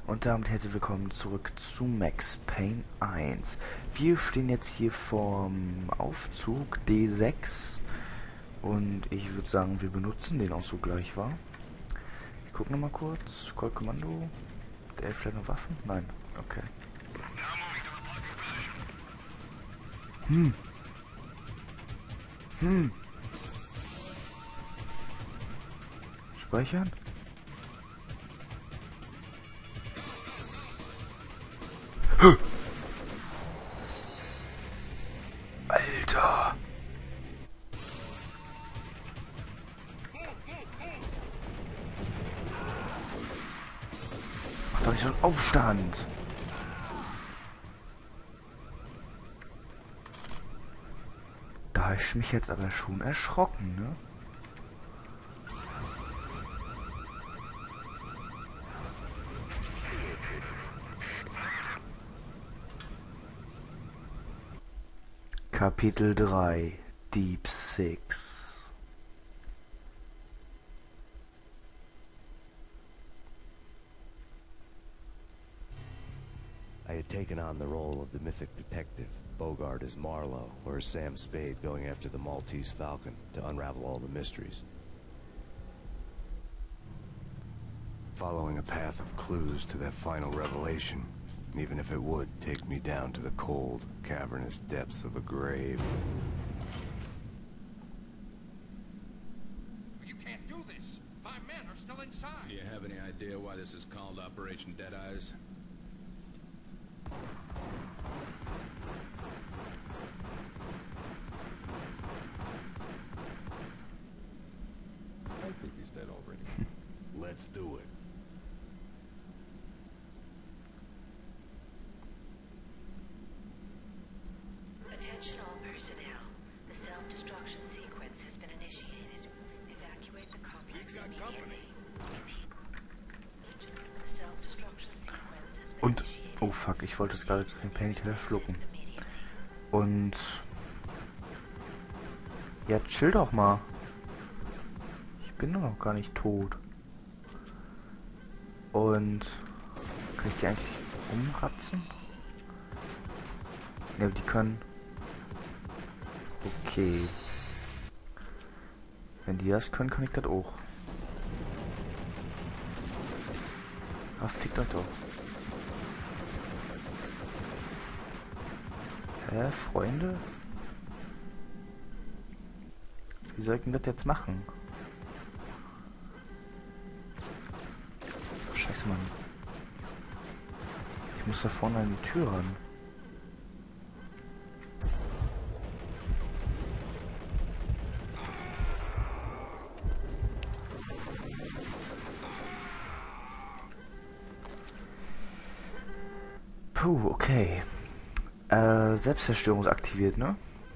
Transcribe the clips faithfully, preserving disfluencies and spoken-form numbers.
Und damit herzlich willkommen zurück zu Max Payne eins. Wir stehen jetzt hier vorm Aufzug D sechs und ich würde sagen, wir benutzen den auch so gleich, wa? Ich gucke nochmal kurz. Colt Kommando. Der hat vielleicht noch Waffen? Nein. Okay. Hm. Hm. Speichern? Alter! Mach doch nicht so einen Aufstand! Da hab ich mich jetzt aber schon erschrocken, ne? Kapitel drei Deep Six. I had taken on the role of the mythic detective, Bogart as Marlowe, or as Sam Spade going after the Maltese Falcon to unravel all the mysteries. Following a path of clues to that final revelation, even if it would take me down to the cold, cavernous depths of a grave. You can't do this! My men are still inside! Do you have any idea why this is called Operation Deadeyes? I think he's dead already. Let's do it. Attention all personnel. The self-destruction sequence has been initiated. Evacuate the complex immediately. The self-destruction sequence has been Und, initiated. oh fuck, ich wollte jetzt gerade den Painkiller schlucken. Und... Ja, chill doch mal. Ich bin doch noch gar nicht tot. Und... Kann ich die eigentlich umratzen? Ne, aber die können... Okay. Wenn die das können, kann ich das auch. Ah, fickt euch doch. Hä, Freunde? Wie soll ich denn das jetzt machen? Scheiße, Mann. Ich muss da vorne an die Tür ran. Puh, okay. Äh, Selbstzerstörung ist aktiviert, ne?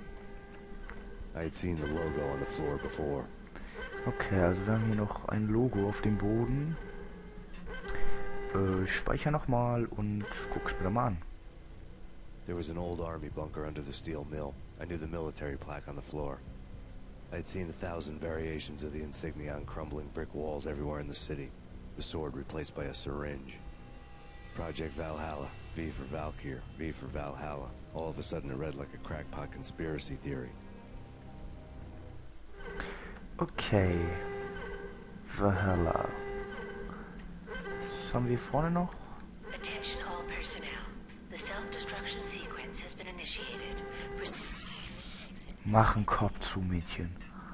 I had seen the logo on the floor before. Okay, also wir haben hier noch ein Logo auf dem Boden. Äh, ich speichere nochmal und guck's mir mal an. There was an old army bunker under the steel mill. I knew the military plaque on the floor. I had seen a thousand variations of the insignia on crumbling brick walls everywhere in the city. The sword replaced by a syringe. Project Valhalla, V for Valkyr, V for Valhalla. All of a sudden it read like a crackpot conspiracy theory. Okay. Valhalla. Was haben wir vorne noch? Attention all personnel. The self-destruction sequence has been initiated. Proceed. Mach einen Kopf zu, Mädchen.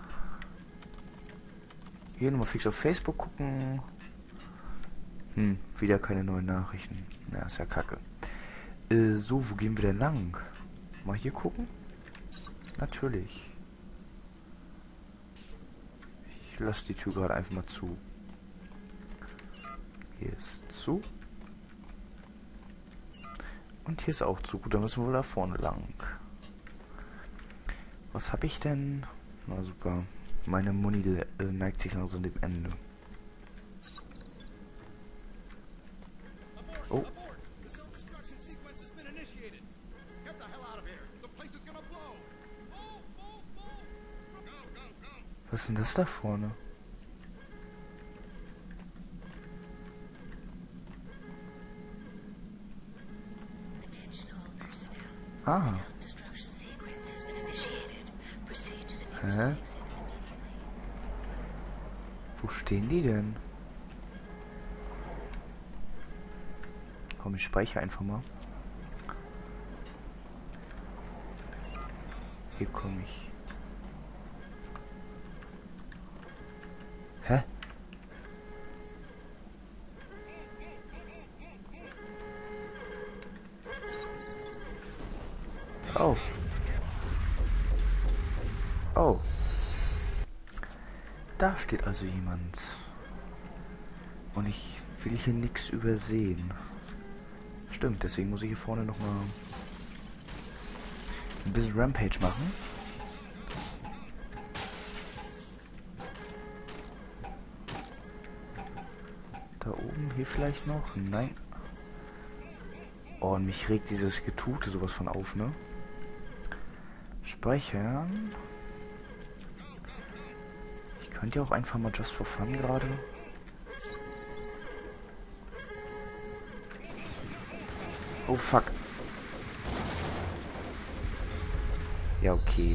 Hier nochmal fix auf Facebook gucken. Hm, wieder keine neuen Nachrichten. Na, ist ja kacke. Äh, so, wo gehen wir denn lang? Mal hier gucken? Natürlich. Ich lasse die Tür gerade einfach mal zu. Hier ist zu. Und hier ist auch zu. Gut, dann müssen wir wohl da vorne lang. Was habe ich denn? Na super. Meine Muni äh, neigt sich langsam dem Ende. Oh. The self-destruction sequence has been initiated! Get the hell out of here! The place is gonna blow! Move, move, move! Go, go, go! Was ist denn das da vorne? Ah. Hä? Wo stehen die denn? Komm, ich speichere einfach mal. Hier komme ich. Hä? Oh. Oh. Da steht also jemand. Und ich will hier nichts übersehen. Stimmt, deswegen muss ich hier vorne nochmal ein bisschen Rampage machen. Da oben, hier vielleicht noch? Nein. Oh, und mich regt dieses Getute sowas von auf, ne? Speichern. Ich könnte ja auch einfach mal just for fun gerade. Oh, fuck. Ja, okay.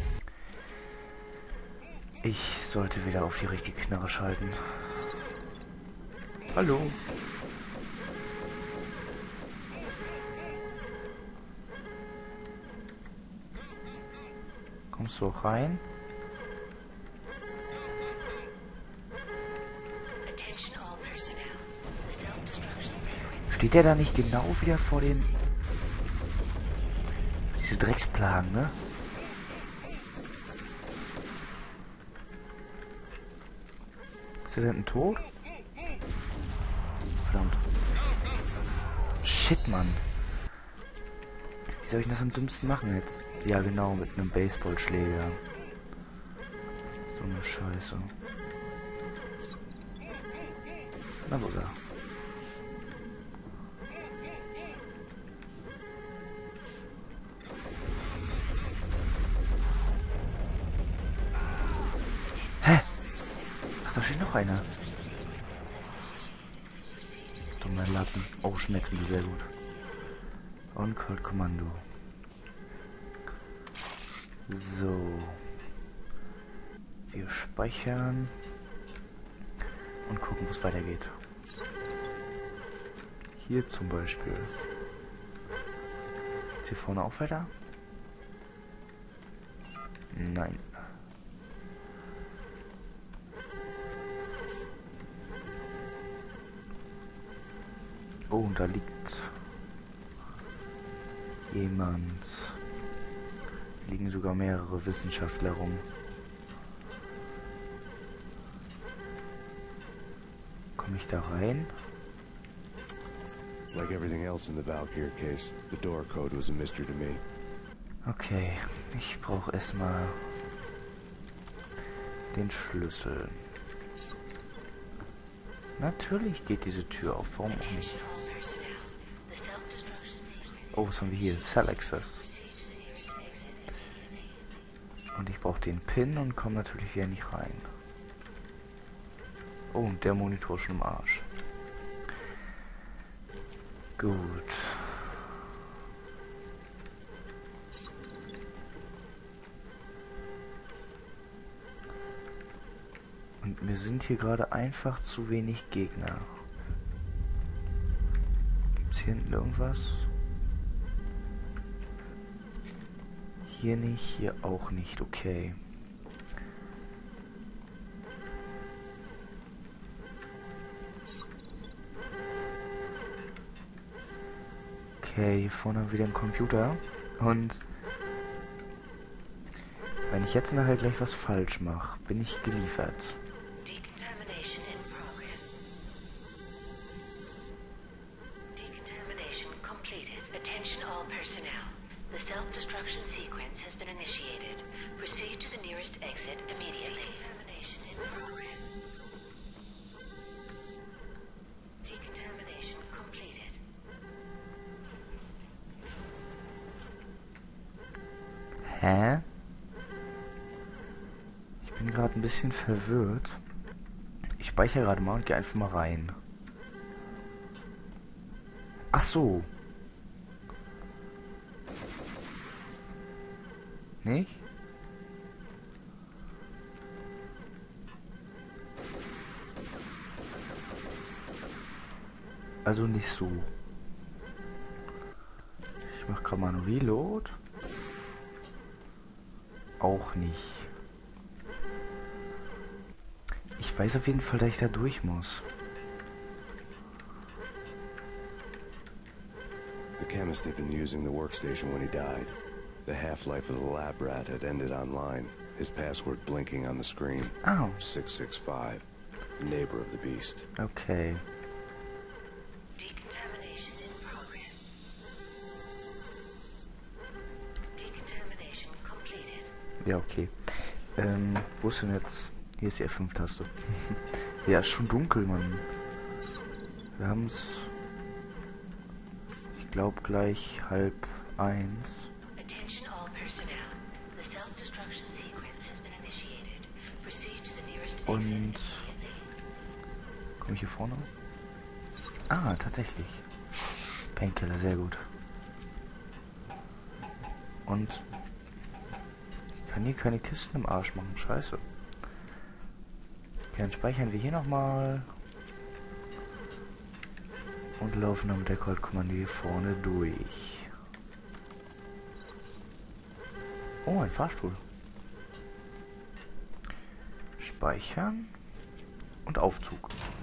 Ich sollte wieder auf die richtige Knarre schalten. Hallo. Kommst du auch rein? Steht der da nicht genau wieder vor den... Diese Drecksplagen, ne? Ist der denn tot? Verdammt. Shit, Mann. Wie soll ich das am dümmsten machen jetzt? Ja, genau, mit einem Baseballschläger. So eine Scheiße. Na, wo ist er? Hä? Ach, da steht noch einer. Dummer Lappen. Oh, schmeckt mir sehr gut. Und Cold Kommando. So. Wir speichern. Und gucken, wo es weitergeht. Hier zum Beispiel. Ist hier vorne auch weiter? Nein. Oh, und da liegt jemand. Liegen sogar mehrere Wissenschaftler rum. Komme ich da rein? Like everything else in the Valkyr case, the door code was a mystery to me. Okay, ich brauche erstmal den Schlüssel. Natürlich geht diese Tür auf, warum auch nicht? Oh, was haben wir hier? Cell Access. Und ich brauche den Pin und komme natürlich wieder nicht rein. Oh, und der Monitor ist schon im Arsch. Gut. Und mir sind hier gerade einfach zu wenig Gegner. Gibt's hier hinten irgendwas? Hier nicht, hier auch nicht, okay. Okay, hier vorne haben wir wieder einen Computer. Und wenn ich jetzt nachher gleich was falsch mache, bin ich geliefert. Decontamination in progress. Decontamination completed. Attention all personnel. The self-destruction sequence has been initiated. Proceed to the nearest exit immediately. Decontamination in progress. Decontamination completed. Hä? Ich bin gerade ein bisschen verwirrt. Ich speichere gerade mal und gehe einfach mal rein. Ach so. Nicht? Also nicht so. Ich mach gerade mal einen Reload. Auch nicht. Ich weiß auf jeden Fall, dass ich da durch muss. The chemist had been using the workstation when he died. The half-life of the lab rat had ended online. His password blinking on the screen. Oh. six six five. Neighbor of the beast. Okay. Decontamination in progress. Decontamination completed. Ja, okay. Ähm, wo ist denn jetzt? Hier ist die F fünf Taste. Ja, ist schon dunkel, Mann. Wir haben's. Ich glaube gleich halb eins. Attention all personnel. The self-destruction sequence has been initiated. Proceed to the nearest exit Und immediately. komme ich hier vorne? Ah, tatsächlich. Painkiller, sehr gut. Und ich kann hier keine Kisten im Arsch machen. Scheiße. Okay, dann speichern wir hier nochmal. Und laufen dann mit der Colt-Kommando hier vorne durch. Oh, ein Fahrstuhl. Speichern. Und Aufzug.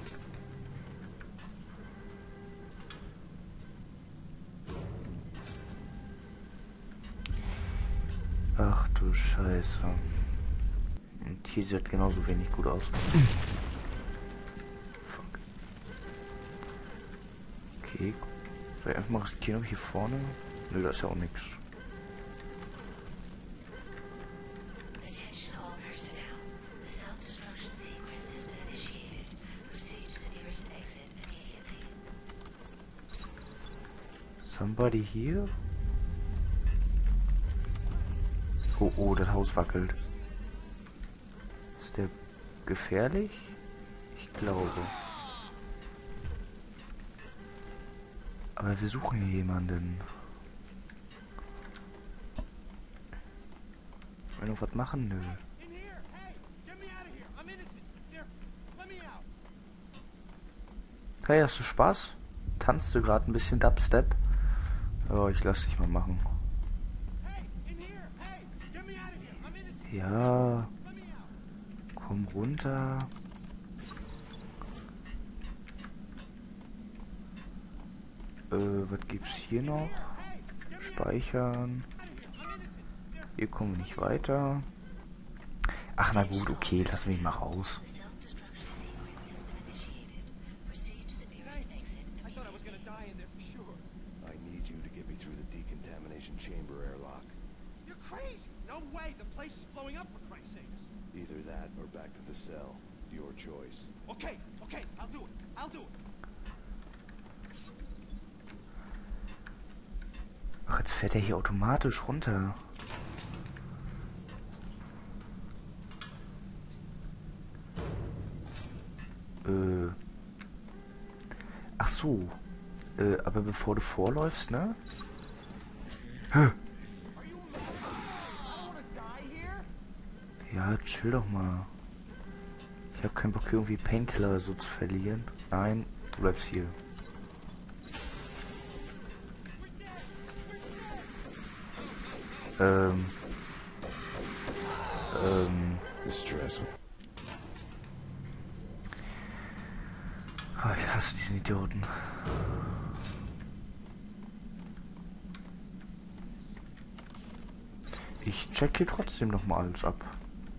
Ach du Scheiße. Und hier sieht genauso wenig gut aus. Fuck. Okay. Soll ich einfach mal riskieren, ob hier vorne? Nö, da ist ja auch nichts. Attention all personnel. The self-destruction sequence has been initiated. Proceed to the nearest exit immediately. Somebody here? Oh, oh, das Haus wackelt. Ist der gefährlich? Ich glaube. Aber wir suchen hier jemanden. Wollen wir noch was machen? Nö. In here! Hey! Get me out of here! I'm innocent! There! Let me out! Hey, hast du Spaß? Tanzt du gerade ein bisschen Dubstep? Oh, ich lass dich mal machen. Hey! In here! Hey! Get me out of here! I'm innocent! Ja, Let me out! komm runter. Äh, was gibt's hier noch? Speichern. Hier kommen wir nicht weiter. Ach, na gut, okay, lass mich mal raus. I thought I was gonna die in there for sure. I need you to get me through the decontamination chamber airlock. You're crazy! No way! The place is blowing up, for Christ's sakes! Either that or back to the cell. Your choice. Okay, okay, I'll do it. I'll do it. Ach, jetzt fährt er hier automatisch runter. Äh. Ach so. Äh, aber bevor du vorläufst, ne? Hä? I don't wanna die here. Ja, chill doch mal. Ich habe keinen Bock, irgendwie Painkiller oder so zu verlieren. Nein, du bleibst hier. Ähm. Ähm. The stress. Ah, ich hasse diesen Idioten. Ich check hier trotzdem noch mal alles ab.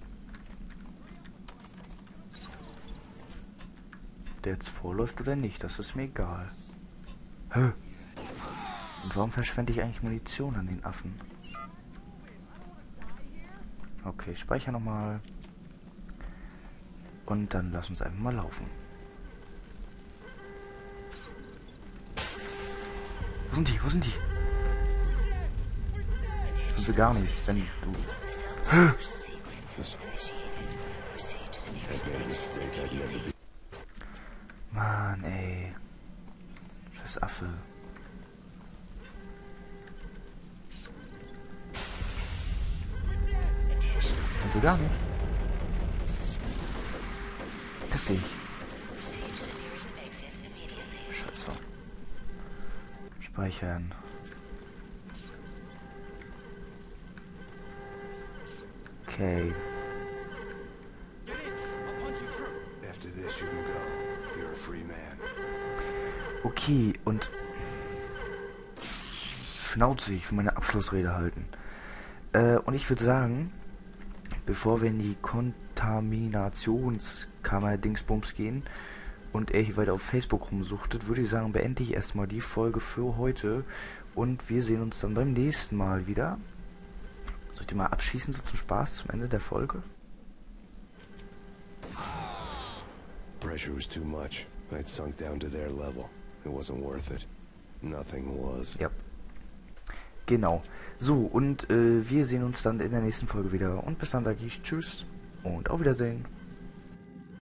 Der jetzt vorläuft oder nicht, das ist mir egal. Hä? Und warum verschwende ich eigentlich Munition an den Affen? Okay, speicher nochmal. Und dann lass uns einfach mal laufen. Wo sind die? Wo sind die? Sind wir gar nicht, wenn du... Hä? I've made a mistake I'd never be. Mann, ey. Scheiß Affe. will gar nicht. Piss dich. Scheiße. Speichern. Okay. After this, you can go. You're a free man. Okay, und Schnauze, ich will meine Abschlussrede halten. Äh, und ich würde sagen, bevor wir in die Kontaminationskammer Dingsbums gehen und er hier weiter auf Facebook rumsuchtet, würde ich sagen, beende ich erstmal die Folge für heute und wir sehen uns dann beim nächsten Mal wieder. Soll ich die mal abschießen, so zum Spaß, zum Ende der Folge? Pressure was too much. I'd sunk down to their level. It wasn't worth it. Nothing was. Ja. Genau. So, und äh, wir sehen uns dann in der nächsten Folge wieder. Und bis dann sage ich Tschüss und auf Wiedersehen.